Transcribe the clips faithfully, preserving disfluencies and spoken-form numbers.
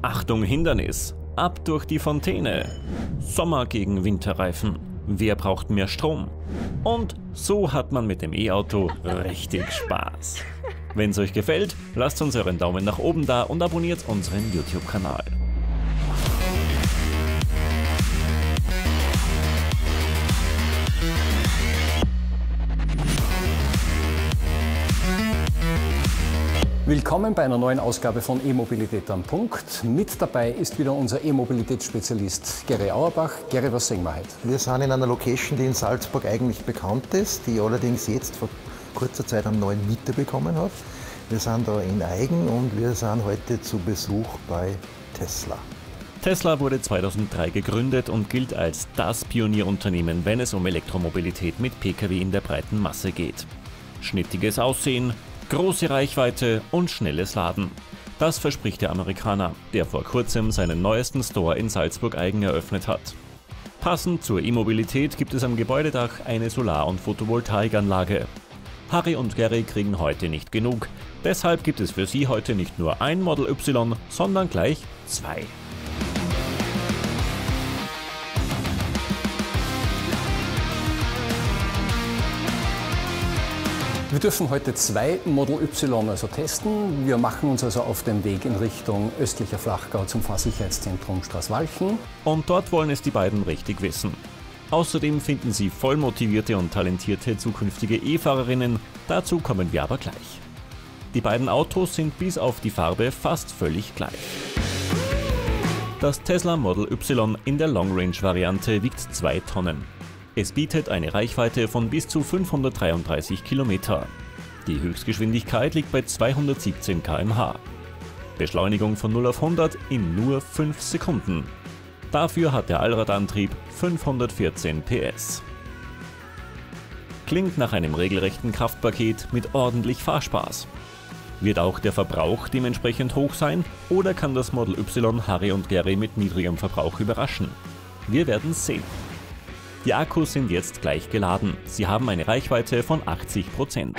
Achtung Hindernis, ab durch die Fontäne. Sommer gegen Winterreifen. Wer braucht mehr Strom? Und so hat man mit dem E-Auto richtig Spaß. Wenn es euch gefällt, lasst uns euren Daumen nach oben da und abonniert unseren YouTube-Kanal. Willkommen bei einer neuen Ausgabe von E-Mobilität am Punkt. Mit dabei ist wieder unser E-Mobilitätsspezialist Gary Auerbach. Gary, was sehen wir heute? Wir sind in einer Location, die in Salzburg eigentlich bekannt ist, die allerdings jetzt vor kurzer Zeit einen neuen Mieter bekommen hat. Wir sind da in Aigen und wir sind heute zu Besuch bei Tesla. Tesla wurde zweitausenddrei gegründet und gilt als das Pionierunternehmen, wenn es um Elektromobilität mit Pkw in der breiten Masse geht. Schnittiges Aussehen, große Reichweite und schnelles Laden. Das verspricht der Amerikaner, der vor kurzem seinen neuesten Store in Salzburg-Aigen eröffnet hat. Passend zur E-Mobilität gibt es am Gebäudedach eine Solar- und Photovoltaikanlage. Harry und Gary kriegen heute nicht genug, deshalb gibt es für sie heute nicht nur ein Model Y, sondern gleich zwei. Wir dürfen heute zwei Model Y also testen. Wir machen uns also auf den Weg in Richtung östlicher Flachgau zum Fahrsicherheitszentrum Straßwalchen. Und dort wollen es die beiden richtig wissen. Außerdem finden sie voll motivierte und talentierte zukünftige E-Fahrerinnen, dazu kommen wir aber gleich. Die beiden Autos sind bis auf die Farbe fast völlig gleich. Das Tesla Model Y in der Long-Range-Variante wiegt zwei Tonnen. Es bietet eine Reichweite von bis zu fünfhundertdreiunddreißig Kilometer. Die Höchstgeschwindigkeit liegt bei zweihundertsiebzehn Kilometer pro Stunde. Beschleunigung von null auf hundert in nur fünf Sekunden. Dafür hat der Allradantrieb fünfhundertvierzehn P S. Klingt nach einem regelrechten Kraftpaket mit ordentlich Fahrspaß. Wird auch der Verbrauch dementsprechend hoch sein oder kann das Model Y Harry und Gary mit niedrigem Verbrauch überraschen? Wir werden sehen. Die Akkus sind jetzt gleich geladen. Sie haben eine Reichweite von achtzig Prozent.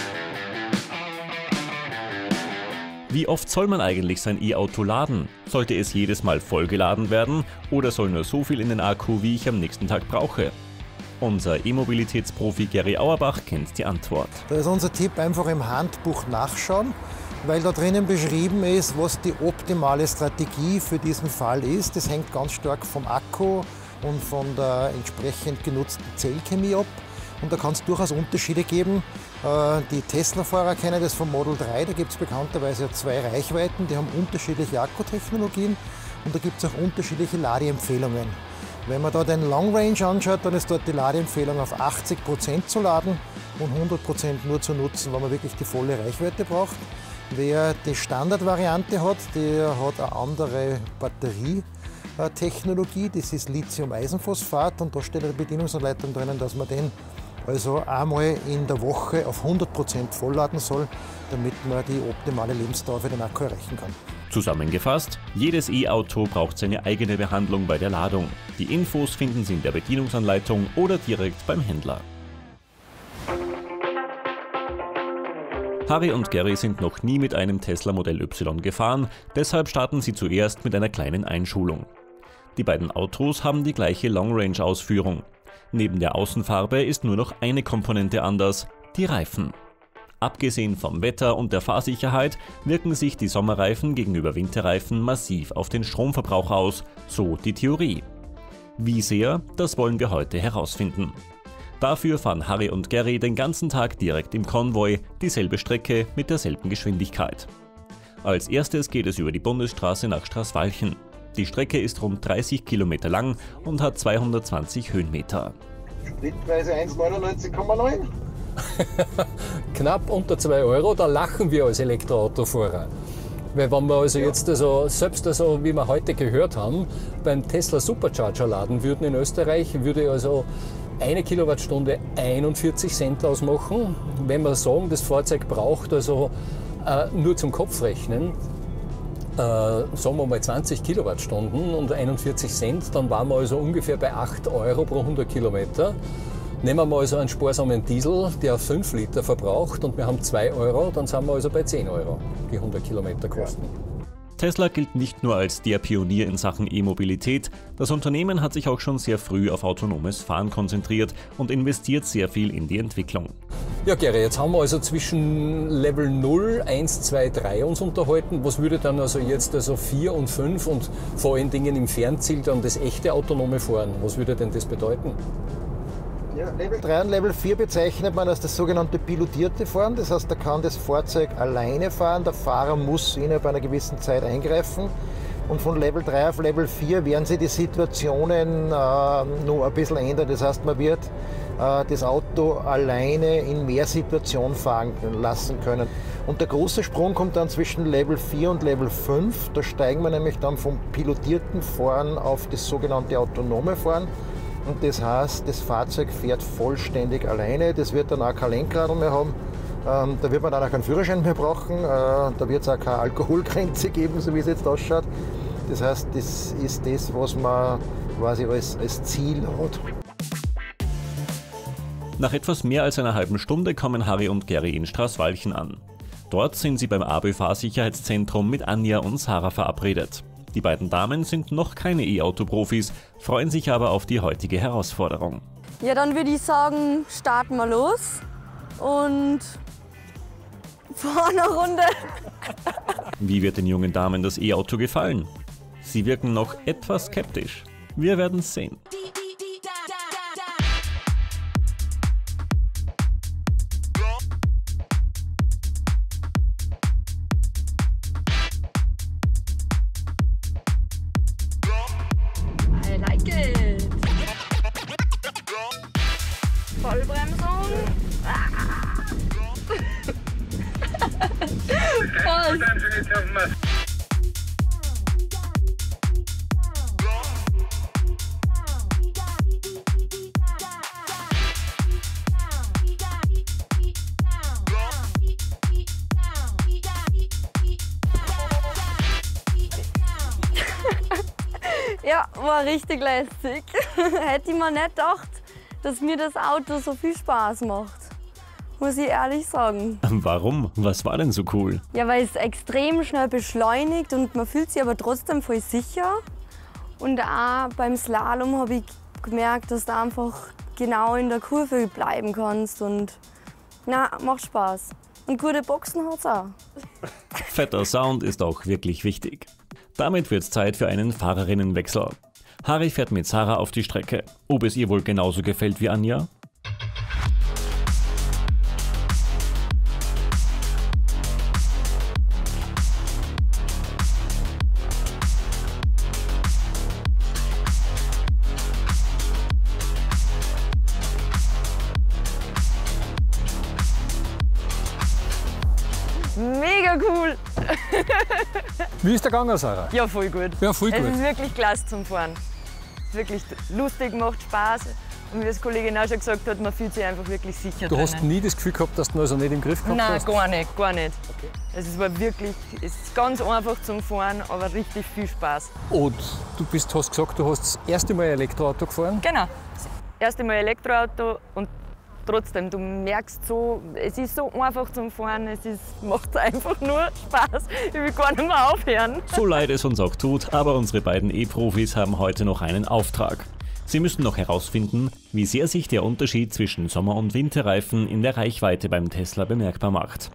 Wie oft soll man eigentlich sein E-Auto laden? Sollte es jedes Mal vollgeladen werden oder soll nur so viel in den Akku, wie ich am nächsten Tag brauche? Unser E-Mobilitätsprofi Gary Auerbach kennt die Antwort. Da ist unser Tipp: einfach im Handbuch nachschauen, weil da drinnen beschrieben ist, was die optimale Strategie für diesen Fall ist. Das hängt ganz stark vom Akku und von der entsprechend genutzten Zellchemie ab. Und da kann es durchaus Unterschiede geben. Die Tesla-Fahrer kennen das vom Model drei, da gibt es bekannterweise zwei Reichweiten, die haben unterschiedliche Akkutechnologien und da gibt es auch unterschiedliche Ladeempfehlungen. Wenn man da den Long Range anschaut, dann ist dort die Ladeempfehlung auf achtzig Prozent zu laden und hundert Prozent nur zu nutzen, wenn man wirklich die volle Reichweite braucht. Wer die Standardvariante hat, der hat eine andere Batterie. Technologie, das ist Lithium-Eisenphosphat und da steht eine Bedienungsanleitung drinnen, dass man den also einmal in der Woche auf hundert Prozent vollladen soll, damit man die optimale Lebensdauer für den Akku erreichen kann. Zusammengefasst, jedes E-Auto braucht seine eigene Behandlung bei der Ladung. Die Infos finden Sie in der Bedienungsanleitung oder direkt beim Händler. Harry und Gary sind noch nie mit einem Tesla Modell Y gefahren, deshalb starten sie zuerst mit einer kleinen Einschulung. Die beiden Autos haben die gleiche Long-Range-Ausführung. Neben der Außenfarbe ist nur noch eine Komponente anders: die Reifen. Abgesehen vom Wetter und der Fahrsicherheit wirken sich die Sommerreifen gegenüber Winterreifen massiv auf den Stromverbrauch aus, so die Theorie. Wie sehr, das wollen wir heute herausfinden. Dafür fahren Harry und Gary den ganzen Tag direkt im Konvoi, dieselbe Strecke mit derselben Geschwindigkeit. Als erstes geht es über die Bundesstraße nach Straßwalchen. Die Strecke ist rund dreißig Kilometer lang und hat zweihundertzwanzig Höhenmeter. Spritpreise eins neunundneunzig Komma neun. Knapp unter zwei Euro, da lachen wir als Elektroautofahrer. Weil wenn wir also jetzt, also, selbst also, wie wir heute gehört haben, beim Tesla Supercharger laden würden in Österreich, würde also eine Kilowattstunde einundvierzig Cent ausmachen. Wenn wir sagen, das Fahrzeug braucht also äh, nur zum Kopfrechnen, äh, sagen wir mal zwanzig Kilowattstunden und einundvierzig Cent, dann waren wir also ungefähr bei acht Euro pro hundert Kilometer. Nehmen wir mal also einen sparsamen Diesel, der fünf Liter verbraucht und wir haben zwei Euro, dann sind wir also bei zehn Euro, die hundert Kilometer kosten. Tesla gilt nicht nur als der Pionier in Sachen E-Mobilität, das Unternehmen hat sich auch schon sehr früh auf autonomes Fahren konzentriert und investiert sehr viel in die Entwicklung. Ja, Gary, jetzt haben wir also zwischen Level null, eins, zwei, drei uns unterhalten. Was würde dann also jetzt also vier und fünf und vor allen Dingen im Fernziel dann das echte autonome Fahren, was würde denn das bedeuten? Ja, Level drei und Level vier bezeichnet man als das sogenannte pilotierte Fahren. Das heißt, da kann das Fahrzeug alleine fahren, der Fahrer muss innerhalb einer gewissen Zeit eingreifen. Und von Level drei auf Level vier werden sich die Situationen äh, noch ein bisschen ändern. Das heißt, man wird äh, das Auto alleine in mehr Situationen fahren lassen können. Und der große Sprung kommt dann zwischen Level vier und Level fünf. Da steigen wir nämlich dann vom pilotierten Fahren auf das sogenannte autonome Fahren. Und das heißt, das Fahrzeug fährt vollständig alleine. Das wird dann auch kein Lenkrad mehr haben. Ähm, da wird man dann auch keinen Führerschein mehr brauchen. Äh, da wird es auch keine Alkoholgrenze geben, so wie es jetzt ausschaut. Das heißt, das ist das, was man quasi als, als Ziel hat. Nach etwas mehr als einer halben Stunde kommen Harry und Gary in Straßwalchen an. Dort sind sie beim A B Fahrsicherheitszentrum mit Anja und Sarah verabredet. Die beiden Damen sind noch keine E-Auto-Profis, freuen sich aber auf die heutige Herausforderung. Ja, dann würde ich sagen, starten wir los und fahren eine Runde. Wie wird den jungen Damen das E-Auto gefallen? Sie wirken noch etwas skeptisch. Wir werden es sehen. I like it. Vollbremsung. Voll. Ja, war richtig lästig. Hätte ich mir nicht gedacht, dass mir das Auto so viel Spaß macht. Muss ich ehrlich sagen. Warum? Was war denn so cool? Ja, weil es extrem schnell beschleunigt und man fühlt sich aber trotzdem voll sicher. Und auch beim Slalom habe ich gemerkt, dass du einfach genau in der Kurve bleiben kannst. Und na, macht Spaß. Und gute Boxen hat es auch. Fetter Sound ist auch wirklich wichtig. Damit wird's Zeit für einen Fahrerinnenwechsel. Harry fährt mit Sarah auf die Strecke. Ob es ihr wohl genauso gefällt wie Anja? Mega cool! Wie ist der gegangen, Sarah? Ja, voll gut. Ja, voll Es gut. ist wirklich klasse zum Fahren. Es ist wirklich lustig, macht Spaß. Und wie das Kollegin auch schon gesagt hat, man fühlt sich einfach wirklich sicher Du hast drinnen. nie das Gefühl gehabt, dass du ihn also nicht im Griff gehabt Nein, hast? gar nicht, gar nicht. Okay. Es war wirklich, es ist ganz einfach zum Fahren, aber richtig viel Spaß. Und du bist, hast gesagt, du hast das erste Mal Elektroauto gefahren. Genau. Das erste Mal Elektroauto und trotzdem, du merkst so, es ist so einfach zum Fahren, es ist, macht einfach nur Spaß. Ich will gar nicht mehr aufhören. So leid es uns auch tut, aber unsere beiden E-Profis haben heute noch einen Auftrag. Sie müssen noch herausfinden, wie sehr sich der Unterschied zwischen Sommer- und Winterreifen in der Reichweite beim Tesla bemerkbar macht.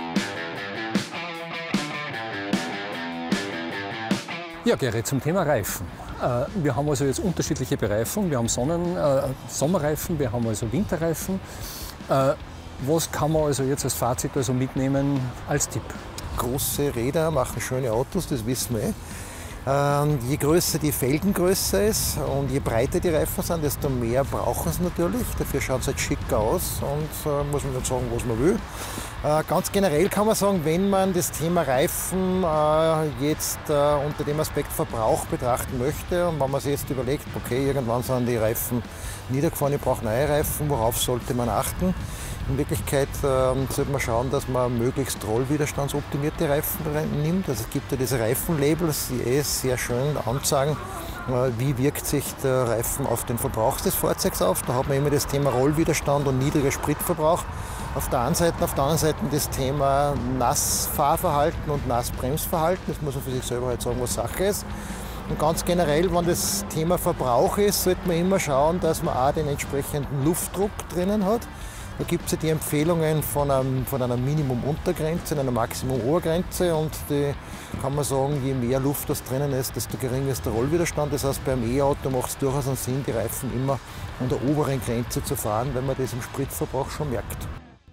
Ja, Gary, zum Thema Reifen. Äh, wir haben also jetzt unterschiedliche Bereifungen. Wir haben Sonnen-, äh, Sommerreifen, wir haben also Winterreifen. Äh, was kann man also jetzt als Fazit also mitnehmen als Tipp? Große Räder machen schöne Autos, das wissen wir eh. Ähm, je größer die Felgengröße ist und je breiter die Reifen sind, desto mehr brauchen sie natürlich. Dafür schaut es halt schicker aus und äh, muss man nicht sagen, was man will. Äh, ganz generell kann man sagen, wenn man das Thema Reifen äh, jetzt äh, unter dem Aspekt Verbrauch betrachten möchte und wenn man sich jetzt überlegt, okay, irgendwann sind die Reifen niedergefahren, ich brauche neue Reifen, worauf sollte man achten? In Wirklichkeit äh, sollte man schauen, dass man möglichst rollwiderstandsoptimierte Reifen nimmt. Also es gibt ja diese Reifenlabels, die eh sehr schön anzeigen, äh, wie wirkt sich der Reifen auf den Verbrauch des Fahrzeugs auf. Da hat man immer das Thema Rollwiderstand und niedriger Spritverbrauch. Auf der einen Seite, auf der anderen Seite das Thema Nassfahrverhalten und Nassbremsverhalten. Das muss man für sich selber halt sagen, was Sache ist. Und ganz generell, wenn das Thema Verbrauch ist, sollte man immer schauen, dass man auch den entsprechenden Luftdruck drinnen hat. Da gibt es ja die Empfehlungen von, einem, von einer Minimum-Untergrenze und einer Maximum-Obergrenze. Und die kann man sagen, je mehr Luft das drinnen ist, desto geringer ist der Rollwiderstand. Das heißt, beim E-Auto macht es durchaus einen Sinn, die Reifen immer an der oberen Grenze zu fahren, weil man das im Spritverbrauch schon merkt.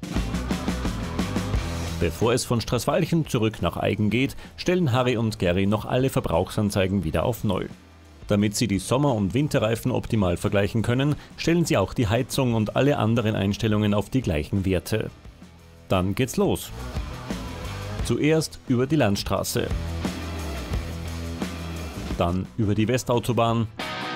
Bevor es von Straßwalchen zurück nach Aigen geht, stellen Harry und Gary noch alle Verbrauchsanzeigen wieder auf Null. Damit sie die Sommer- und Winterreifen optimal vergleichen können, stellen sie auch die Heizung und alle anderen Einstellungen auf die gleichen Werte. Dann geht's los. Zuerst über die Landstraße, dann über die Westautobahn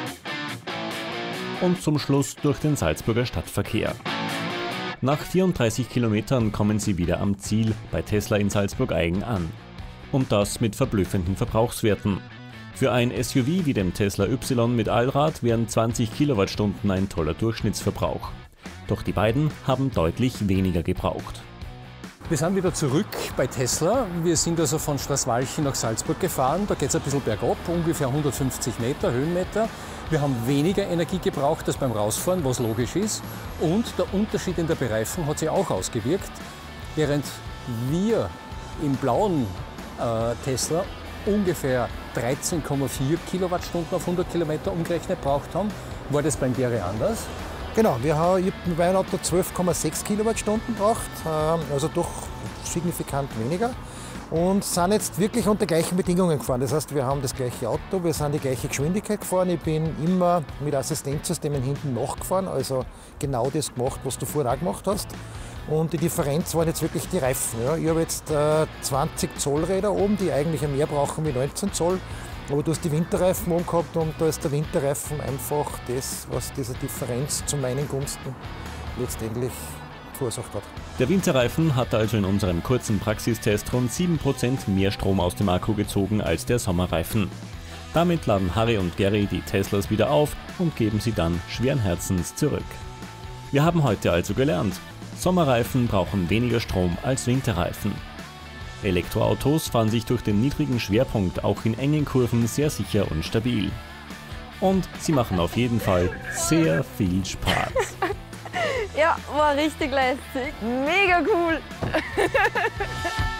und zum Schluss durch den Salzburger Stadtverkehr. Nach vierunddreißig Kilometern kommen sie wieder am Ziel bei Tesla in Salzburg-Aigen an. Und das mit verblüffenden Verbrauchswerten. Für ein S U V wie dem Tesla Y mit Allrad wären zwanzig Kilowattstunden ein toller Durchschnittsverbrauch. Doch die beiden haben deutlich weniger gebraucht. Wir sind wieder zurück bei Tesla. Wir sind also von Straßwalchen nach Salzburg gefahren. Da geht es ein bisschen bergab, ungefähr hundertfünfzig Meter, Höhenmeter. Wir haben weniger Energie gebraucht als beim Rausfahren, was logisch ist. Und der Unterschied in der Bereifung hat sich auch ausgewirkt. Während wir im blauen äh, Tesla ungefähr dreizehn Komma vier Kilowattstunden auf hundert Kilometer umgerechnet braucht haben, war das beim Gary anders. Genau, wir haben, ich habe mit meinem Auto zwölf Komma sechs Kilowattstunden gebraucht, also doch signifikant weniger. Und sind jetzt wirklich unter gleichen Bedingungen gefahren. Das heißt, wir haben das gleiche Auto, wir sind die gleiche Geschwindigkeit gefahren. Ich bin immer mit Assistenzsystemen hinten nachgefahren, also genau das gemacht, was du vorher auch gemacht hast. Und die Differenz waren jetzt wirklich die Reifen. Ja. Ich habe jetzt äh, zwanzig Zoll Räder oben, die eigentlich mehr brauchen wie neunzehn Zoll. Aber du hast die Winterreifen oben gehabt und da ist der Winterreifen einfach das, was diese Differenz zu meinen Gunsten letztendlich verursacht hat. Der Winterreifen hat also in unserem kurzen Praxistest rund sieben Prozent mehr Strom aus dem Akku gezogen als der Sommerreifen. Damit laden Harry und Gary die Teslas wieder auf und geben sie dann schweren Herzens zurück. Wir haben heute also gelernt, Sommerreifen brauchen weniger Strom als Winterreifen. Elektroautos fahren sich durch den niedrigen Schwerpunkt auch in engen Kurven sehr sicher und stabil. Und sie machen auf jeden Fall sehr viel Spaß. Ja, war richtig lässig. Mega cool.